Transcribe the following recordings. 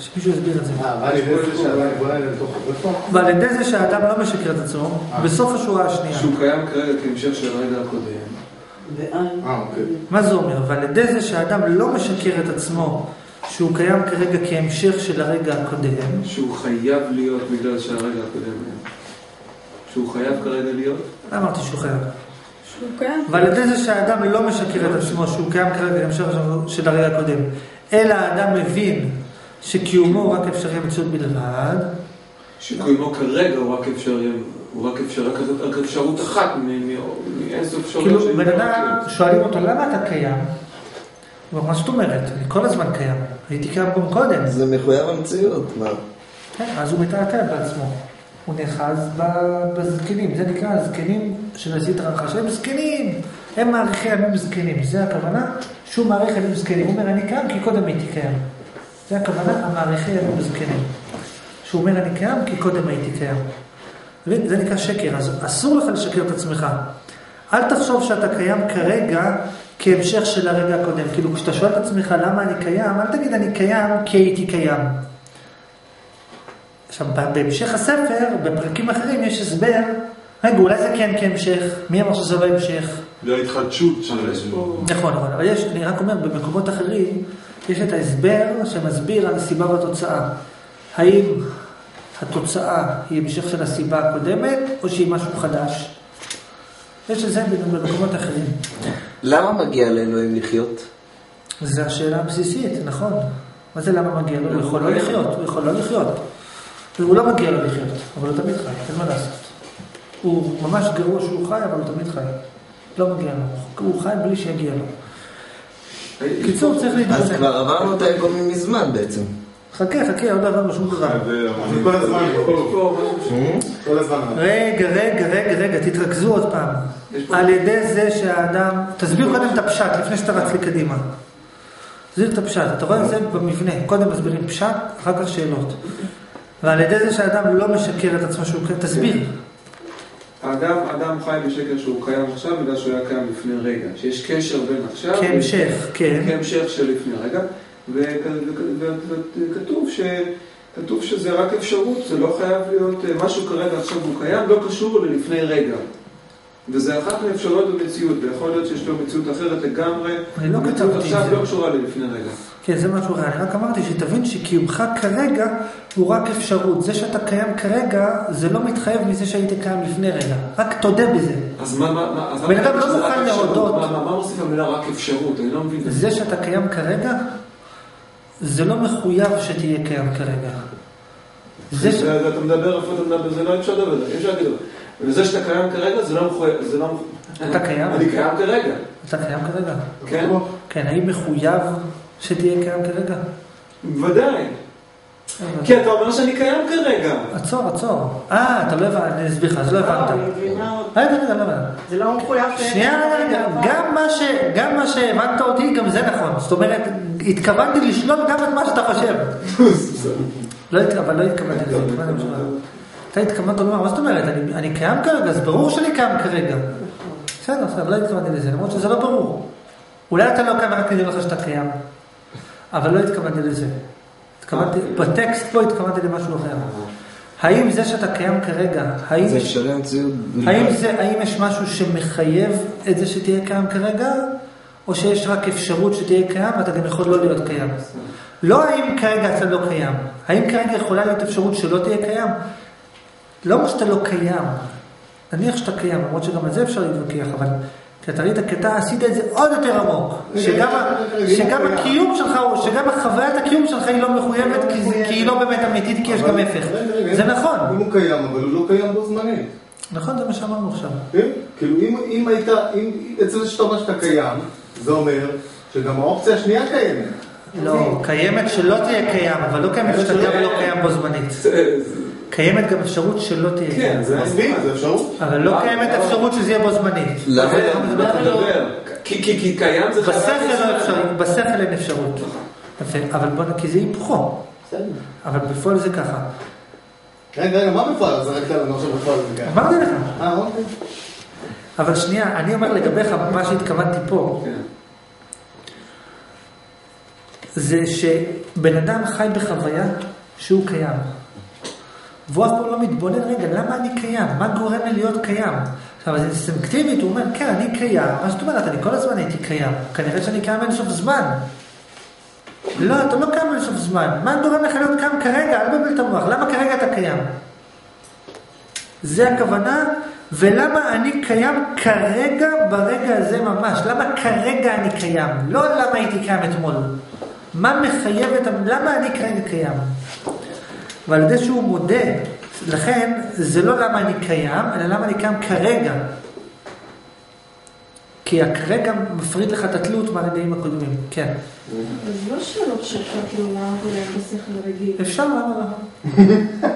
שמישהו יסביר את זה. ועל ידי זה שהאדם לא משקר את עצמו, בסוף השורה השנייה. שהוא קיים כרגע כהמשך של הרגע הקודם. מה זה אומר? ועל ידי זה שהאדם לא משקר את עצמו, שהוא קיים כרגע כהמשך של הרגע הקודם. שהוא חייב להיות בגלל שהרגע הקודם. שהוא חייב כרגע להיות? אמרתי שהוא חייב. ועל ידי זה שהאדם לא משקר את עצמו, שהוא קיים כרגע כהמשך של הרגע הקודם, אלא האדם מבין שקיומו רק אפשרי המציאות בלבד. שקיומו כרגע הוא רק אפשרי, רק אפשרות אחת מאינסוף אפשרויות. כאילו, בן אדם שואלים אותו, למה אתה קיים? הוא אומר, מה זאת אומרת? אני כל הזמן קיים. הייתי קיים גם קודם. זה מחויב המציאות, מה? כן, אז הוא מתעתע בעצמו. הוא נחז בזקנים. זה נקרא הזקנים של הסדרה הרחשה. הם זקנים. הם מעריכי ימים זקנים. זה הכוונה שהוא מעריך ימים זקנים. הוא אומר, אני קיים כי קודם הייתי קיים. זה הכוונה, המעריכי ימים זקנים. שהוא אומר, אני קיים כי קודם הייתי קיים. זה נקרא שקר. אז אסור לך לשקר את עצמך. אל תחשוב שאתה קיים כרגע כהמשך של הרגע הקודם. כאילו, כשאתה שואל את עצמך למה אני קיים, אל תגיד אני קיים כי הייתי קיים. עכשיו, בהמשך הספר, בפרקים אחרים, יש הסבר, רגע, אולי זה כן כהמשך, מי אמר שזה לא המשך? לא התחדשות של ההסבר. נכון, אבל יש, אני רק אומר, במקומות אחרים, יש את ההסבר שמסביר על הסיבה והתוצאה. האם התוצאה היא המשך של הסיבה הקודמת, או שהיא משהו חדש? יש את זה במקומות אחרים. למה מגיע לאלוהים לחיות? זו השאלה הבסיסית, נכון. מה זה למה מגיע לו? הוא יכול לא לחיות, הוא יכול לא לחיות. הוא לא מגיע לו לחיות, אבל הוא תמיד חי, אין מה לעשות. הוא ממש גרוע שהוא חי, אבל הוא תמיד חי. לא מגיע לו, הוא חי בלי שיגיע לו. קיצור, צריך להתגונן. אז כבר עברנו את האגומים מזמן בעצם. חכה, עוד דבר משהו דבר. כל הזמן. רגע, תתרכזו עוד פעם. על ידי זה שהאדם... תסביר קודם את הפשט, לפני שאתה רץ לקדימה. תסביר את הפשט, אתה רואה את זה במבנה. קודם מסבירים פשט, אחר כך שאלות. ועל ידי זה שהאדם לא משקר את עצמו שהוא קיים. תסביר. האדם חי בשקר שהוא קיים עכשיו בגלל שהוא היה קיים לפני רגע. שיש קשר בין עכשיו... כהמשך, כן. כהמשך של לפני רגע. וכתוב שזה רק אפשרות, זה לא חייב להיות משהו כרגע עכשיו הוא קיים, לא קשור ללפני רגע. וזה אחת מאפשרויות במציאות, ויכול להיות שיש לו מציאות אחרת לגמרי, המציאות עכשיו לא קשורה ללפני רגע. כן, זה משהו רע. אני רק אמרתי שתבין שקיומך כרגע הוא רק אפשרות. זה שאתה קיים כרגע, זה לא מתחייב מזה שהיית קיים לפני רגע. רק תודה בזה. אז מה? בן אדם לא מוכן להודות. מה מוסיף המילה רק אפשרות? אני לא מבין. זה שאתה קיים כרגע, זה לא מחויב שתהיה קיים כרגע. אתה מדבר, איפה אתה מדבר, זה לא אפשר לדבר, אי אפשר להגיד. וזה שאתה קיים כרגע, זה לא מחויב, זה לא... אתה קיים? אני קיים כרגע. אתה קיים כרגע? כן. כן, האם מחויב שתהיה קיים כרגע? ודאי. כי אתה אומר שאני קיים כרגע. עצור. אתה לא הבנת, אני אסביר לך, אז לא הבנת. רגע, לא הבנת. זה לא מחויב שנייה, גם מה שהבנת אותי, גם זה נכון. זאת אומרת, התכוונתי לשלול גם את מה שאתה חושב. אבל לא התכוונתי לזה. אתה התכוונת לומר, מה זאת אומרת? אני קיים כרגע, אז ברור שאני קיים כרגע. בסדר, לא התכוונתי לזה, למרות שזה לא ברור. אולי אתה לא קיים רק כדי לך שאתה קיים. אבל לא התכוונתי לזה. בטקסט פה התכוונתי למשהו אחר. האם זה שאתה קיים כרגע, האם יש משהו שמחייב את זה שתהיה קיים כרגע, או שיש רק אפשרות שתהיה קיים ואתה גם יכול לא להיות קיים? לא האם כרגע אתה לא קיים. האם כרגע יכולה להיות אפשרות שלא תהיה קיים? לא מה שאתה לא קיים. נניח שאתה קיים, למרות שגם על זה אפשר להתווכח, אבל כי אתה ראית, כי אתה עשית את זה עוד יותר עמוק. שגם הקיום שלך, שגם החוויית הקיום שלך היא לא מחויבת, כי היא לא באמת אמיתית, כי יש גם הפך. זה נכון. אם הוא קיים, אבל הוא לא קיים בו זמנית. נכון, זה מה שאמרנו עכשיו. כן? כאילו, אם היית, אצל זה שאתה אומר שאתה קיים, זה אומר שגם האופציה השנייה קיימת. לא, קיימת שלא תהיה קיים, אבל לא קיימת שאתה גם לא קיים בו זמנית. קיימת גם אפשרות שלא תהיה קיים. כן, זה מספיק, זה אפשרות. אבל לא קיימת אפשרות שזה יהיה בו זמנית. למה לא? כי קיים זה בשכל אין אפשרות. אבל בוא נקי, זה היפוכו. אבל בפועל זה ככה. רגע, מה בפועל? זה רק לנו עכשיו בפועל זה ככה. אמרתי לך. אוקיי. אבל שנייה, אני אומר לגביך מה שהתכוונתי פה. זה שבן אדם חי בחוויה שהוא קיים. והוא אף פעם לא מתבונן, רגע, למה אני קיים? מה גורם לי להיות קיים? עכשיו, אז אינסטינקטיבית הוא אומר, כן, אני קיים. מה זאת אומרת? אני כל הזמן הייתי קיים. כנראה שאני קיים אין סוף זמן. לא, אתה לא קיים אין סוף זמן. מה גורם לך להיות קיים כרגע? אל תבלבל את המוח. למה כרגע אתה קיים? זה הכוונה, ולמה אני קיים כרגע ברגע הזה ממש? למה כרגע אני קיים? לא למה הייתי קיים אתמול. מה מחייב את... למה אני כרגע קיים? ועל ידי שהוא מודה, לכן זה לא למה אני קיים, אלא למה אני קיים כרגע. כי הכרגע מפריד לך את התלות מהרגעים הקודמים. כן. אז לא שאלות שכאילו למה ולהם בשכל רגיל. אפשר, למה לא?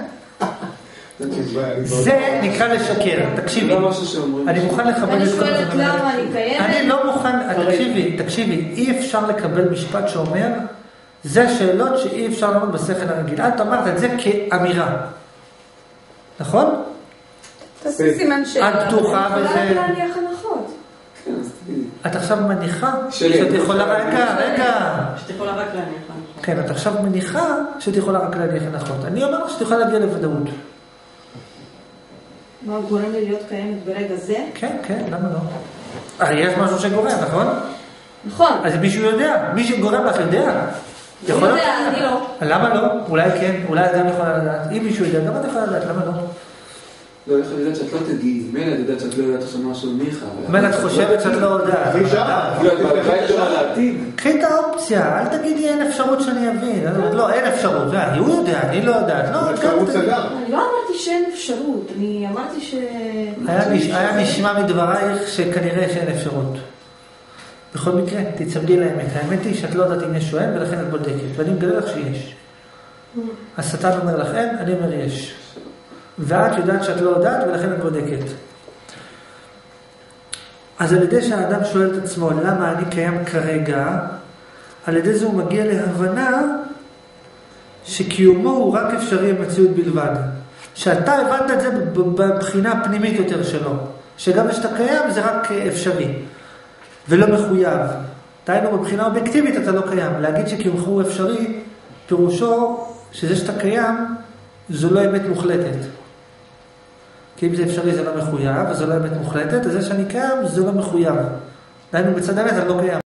זה נקרא לשקר. תקשיבי, אני מוכן לקבל אני את כל שואלת למה אני קיימת. אני לא מוכן, תקשיבי, אי אפשר לקבל משפט שאומר, זה שאלות שאי אפשר לעמוד בשכל הרגיל. את אמרת את זה כאמירה. נכון? תעשי סימן שאלה. את פתוחה בזה. יכולה להניח הנחות. את עכשיו מניחה שאת יכולה שאת יכולה רק להניח הנחות. כן, את עכשיו מניחה שאת יכולה רק להניח הנחות. אני אומר לך שאת יכולה להגיע לוודאות. מה גורם לי להיות קיימת ברגע זה? כן, למה לא? הרי יש משהו שגורם, נכון? נכון. אז מישהו יודע, מי שגורם לך יודע. אני יודע, אני לא. למה לא? אולי כן, אולי את גם יכולה לדעת. אם מישהו יודע, גם את יכולה לדעת, למה לא? לא, איך אני יודעת שאת לא תגיעי. מילא את יודעת שאת לא יודעת עכשיו משהו מיכה. מילא את חושבת שאת לא יודעת. קחי את האופציה, אל תגידי אין אפשרות שאני אבין. לא, אין אפשרות. הוא יודע, אני לא יודעת. אני לא אמרתי שאין אפשרות, אני אמרתי ש... היה נשמע מדברייך שכנראה שאין אפשרות. בכל מקרה, תצמדי לאמת. האמת היא שאת לא יודעת אם יש או אין, ולכן את בודקת. ואני מגלה לך שיש. השטן אומר לך אין, אני אומר יש. ואת יודעת שאת לא יודעת, ולכן את בודקת. אז על ידי שהאדם שואל את עצמו, למה אני קיים כרגע, על ידי זה הוא מגיע להבנה שקיומו הוא רק אפשרי במציאות בלבד. שאתה הבנת את זה בבחינה הפנימית יותר שלו. שגם שאתה קיים זה רק אפשרי. ולא מחויב. דהיינו, בבחינה אובייקטיבית אתה לא קיים. להגיד שקיומך הוא אפשרי, פירושו שזה שאתה קיים, זו לא אמת מוחלטת. כי אם זה אפשרי זה לא מחויב, וזו לא אמת מוחלטת, אז זה שאני קיים, זה לא מחויב. דהיינו, בצד האמת אני לא קיים.